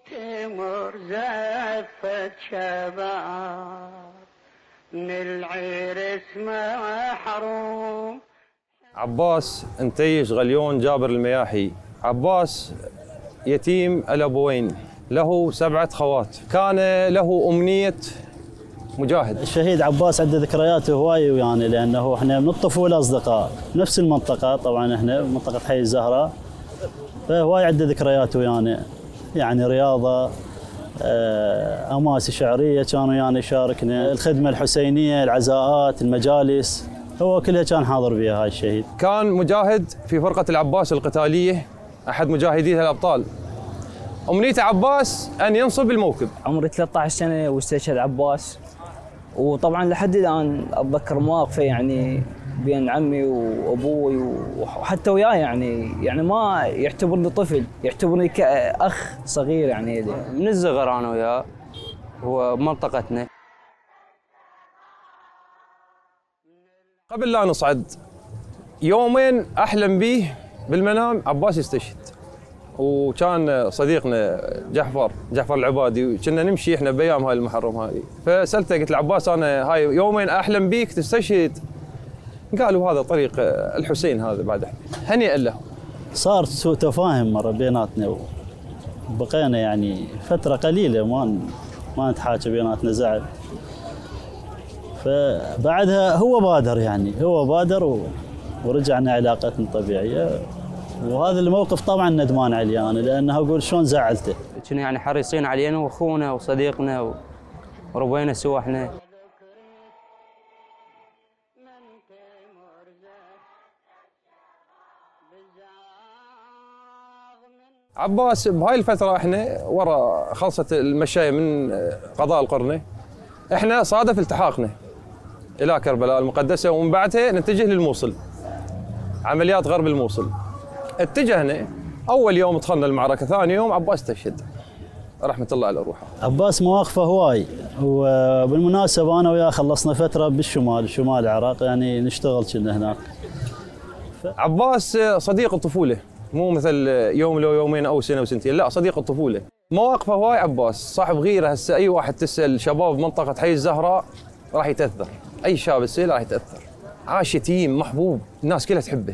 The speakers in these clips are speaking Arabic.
تمر زفت شباب من العرس محروم. عباس انتيج غليون جابر المياحي. عباس يتيم الأبوين، له 7 خوات، كان له أمنية مجاهد. الشهيد عباس عنده ذكرياته هواي ويانا، لأنه احنا من الطفولة أصدقاء، نفس المنطقة، طبعا احنا منطقة حي الزهراء، فهواي عنده ذكريات ويانا، يعني رياضة، أماسي شعرية كانوا ويانا يشاركنا، الخدمة الحسينية، العزاءات، المجالس، هو كلها كان حاضر بها هاي الشهيد. كان مجاهد في فرقة العباس القتالية، أحد مجاهديها الأبطال. أمنية عباس أن ينصب الموكب. عمري 13 سنة واستشهد عباس، وطبعا لحد الآن أتذكر مواقفه يعني بين عمي وأبوي وحتى وياي، يعني ما يعتبرني طفل، يعتبرني كأخ صغير يعني. من الصغر أنا وياه، هو منطقتنا. قبل لا نصعد يومين أحلم به بالمنام عباس يستشهد، وكان صديقنا جعفر العبادي، كنا نمشي احنا بايام هاي المحرم هذه، فسالته قلت له عباس انا هاي يومين احلم بيك تستشهد. قالوا هذا طريق الحسين هذا بعد هنيئا له. صار سوء تفاهم مره بيناتنا، وبقينا يعني فتره قليله ما نتحاكى بيناتنا زعل. فبعدها هو بادر ورجعنا علاقتنا طبيعيه، وهذا الموقف طبعا ندمان عليه انا، لانه اقول شلون زعلته. كنا يعني حريصين علينا واخونا وصديقنا وربينا سوا احنا. عباس بهاي الفتره احنا ورا خلصت المشايه من قضاء القرنه، احنا صادف التحاقنا الى كربلاء المقدسه، ومن بعدها نتجه للموصل، عمليات غرب الموصل. اتجهنا اول يوم دخلنا المعركه، ثاني يوم عباس استشهد رحمه الله على روحه. عباس مواقفه هواي، وبالمناسبه انا وياه خلصنا فتره شمال العراق، يعني نشتغل كنا هناك. عباس صديق الطفوله، مو مثل يوم لو يومين او سنه وسنتين، لا صديق الطفوله. مواقفه هواي عباس، صاحب غيره. هسه اي واحد تسال شباب منطقه حي الزهراء راح يتاثر، اي شاب يصير راح يتاثر. عاش يتيم محبوب، الناس كلها تحبه.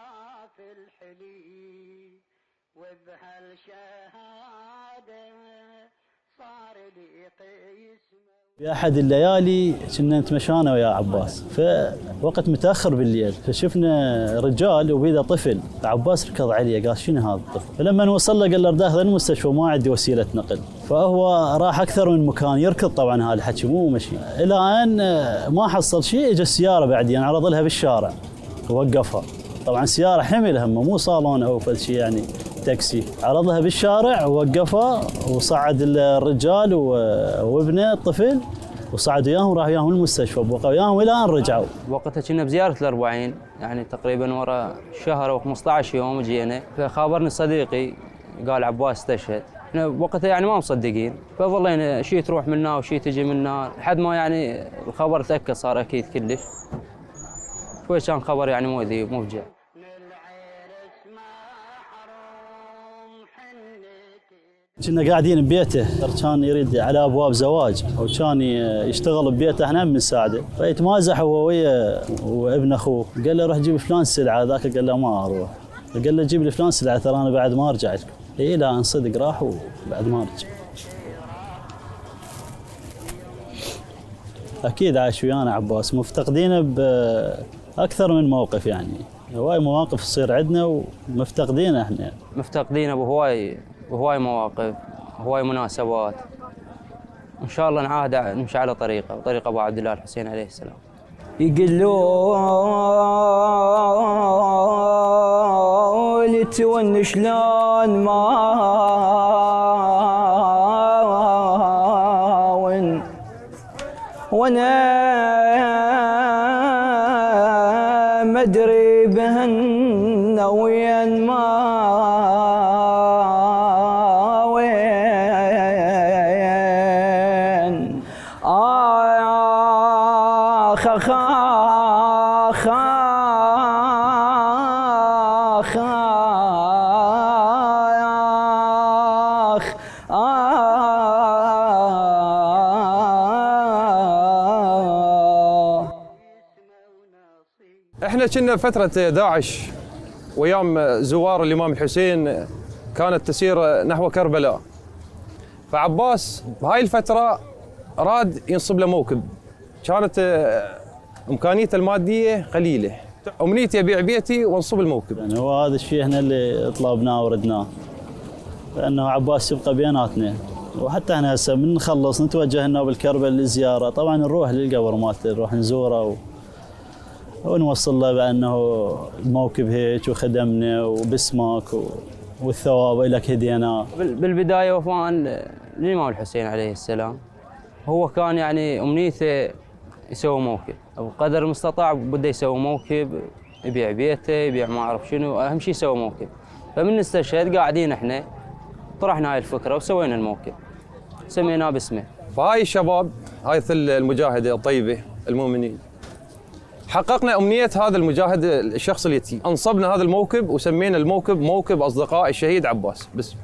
في احد الليالي كنا نتمشى انا ويا عباس، فوقت متاخر بالليل، فشفنا رجال وبيده طفل، عباس ركض عليه قال شنو هذا الطفل؟ فلما وصل له قال له رداه المستشفى ما عندي وسيله نقل، فهو راح اكثر من مكان يركض طبعا هذا الحكي مو مشي، الى ان ما حصل شيء، اجى السياره بعدين عرض لها بالشارع ووقفها، طبعا سياره حمل همه مو صالون او فد شيء يعني تاكسي، عرضها بالشارع ووقفها وصعد الرجال وابنه الطفل وصعد وياهم وراح وياهم المستشفى، بقى وياهم الى ان رجعوا. وقتها كنا بزياره ال40 يعني تقريبا ورا شهر و15 يوم جينا، فخابرني صديقي قال عباس استشهد. احنا وقتها يعني ما مصدقين، فظلينا شي تروح منا وشي تجي منا لحد ما يعني الخبر تاكد صار اكيد كلش. شوي كان خبر يعني مؤذي ومفجع. كنا قاعدين ببيته، كان يريد على ابواب زواج وكان يشتغل ببيته، احنا هم نساعده، فيتمازح هو ويا وابن اخوه، قال له روح جيب فلان سلعه، ذاك قال له ما اروح، قال له جيب لي فلان سلعه ترى انا بعد ما ارجع لكم. اي لا انصدق راح وبعد ما رجع. اكيد عاش ويانا عباس، مفتقدينه باكثر من موقف، يعني هواي مواقف تصير عندنا ومفتقدينه احنا. مفتقدينه بهواي مواقف، هواي مناسبات. ان شاء الله نعاهد نمشي على طريق ابو عبد الله الحسين عليه السلام. يقولوا لي تون شلون ما وانا ما ادري بهن وين ما وين اخ اخ اخ اخ اخ احنا كنا فتره داعش وايام زوار الامام الحسين كانت تسير نحو كربلاء، فعباس بهاي الفتره راد ينصب له موكب، كانت امكانيته الماديه قليله، امنيتي ابيع بيتي وانصب الموكب. يعني هو هذا الشيء احنا اللي طلبناه وردناه، لانه عباس يبقى بيناتنا، وحتى احنا هسه من نخلص نتوجه هنا بالكربلاء للزياره، طبعا نروح للقبر مالته نروح نزوره ونوصل له بانه الموكب هيك وخدمنا وباسمك والثواب لك هدينا. بالبدايه وفاء للامام الحسين عليه السلام، هو كان يعني امنيته يسوي موكب، بقدر المستطاع بده يسوي موكب، يبيع بيته، يبيع ما اعرف شنو، اهم شيء يسوي موكب. فمن استشهد قاعدين احنا طرحنا هاي الفكره وسوينا الموكب، سميناه باسمه. فهاي الشباب، هاي ثل المجاهده الطيبه المؤمنين، حققنا امنيه هذا المجاهد الشخص اليتيم، انصبنا هذا الموكب وسمينا الموكب موكب اصدقاء الشهيد عباس باسمه.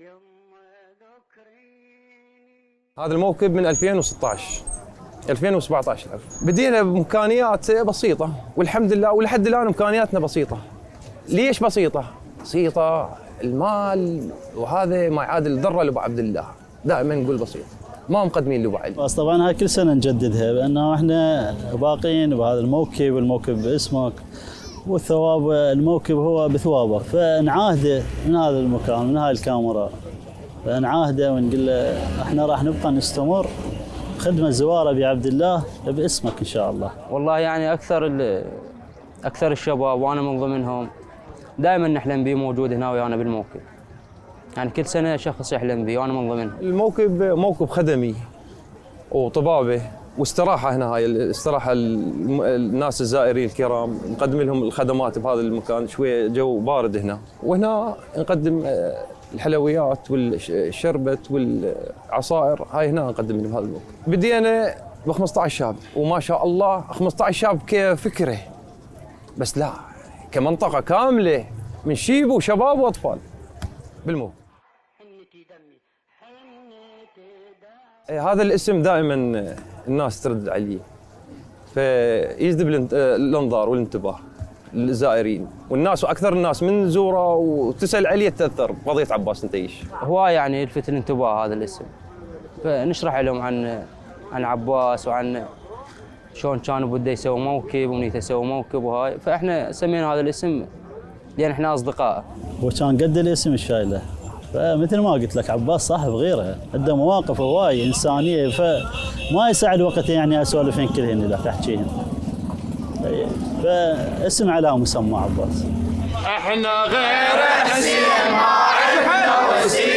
هذا الموكب من 2016 2017 بدينا بامكانيات بسيطه، والحمد لله ولحد الان امكانياتنا بسيطه. ليش بسيطه؟ بسيطه المال وهذا ما يعادل ذره لابو عبد الله، دائما نقول بسيط، ما مقدمين لابو علي. بس طبعا هاي كل سنه نجددها بانه احنا باقين بهذا الموكب، والموكب باسمك والثواب الموكب هو بثوابك، فنعاهده من هذا المكان من هاي الكاميرا، فنعاهده ونقول له احنا راح نبقى نستمر خدمه زوار ابي عبد الله باسمك ان شاء الله. والله يعني اكثر الشباب وانا من ضمنهم دائما نحلم به موجود هنا ويانا بالموكب، يعني كل سنه شخص يحلم به وانا من ضمنهم. الموكب موكب خدمي وطبابه واستراحه، هنا هاي الاستراحه الناس الزائرين الكرام نقدم لهم الخدمات بهذا المكان، شويه جو بارد هنا، وهنا نقدم الحلويات والشربت والعصائر، هاي هنا نقدم لهم هذا الموكب. بدينا ب 15 شاب، وما شاء الله 15 شاب كفكره، بس لا كمنطقه كامله من شيب وشباب واطفال بالموكب. هذا الاسم دائما الناس ترد عليه، فيجذب الانظار والانتباه للزائرين والناس، واكثر الناس من زوره وتسال عليه تاثر بقضيه عباس نتيش. هو يعني يلفت الانتباه هذا الاسم، فنشرح لهم عن عباس وعن شلون كان بده يسوي موكب ونيته يسوي موكب وهاي، فاحنا سمينا هذا الاسم لان احنا اصدقاء. هو كان قد الاسم الشايله، فمثل ما قلت لك عباس صاحب غيره، عنده مواقف هواي انسانيه، فما يساعد وقت يعني اسولفين كلهن اذا تحكيهن، فاسم على مسمى عباس. احنا غير حسين ما عندنا وسيله.